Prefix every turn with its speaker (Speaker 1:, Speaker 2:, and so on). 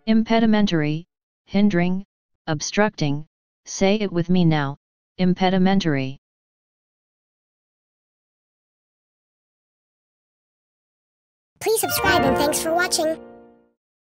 Speaker 1: Impedimentary, hindering, obstructing. Say it with me now, impedimentary.
Speaker 2: Please subscribe and thanks for watching.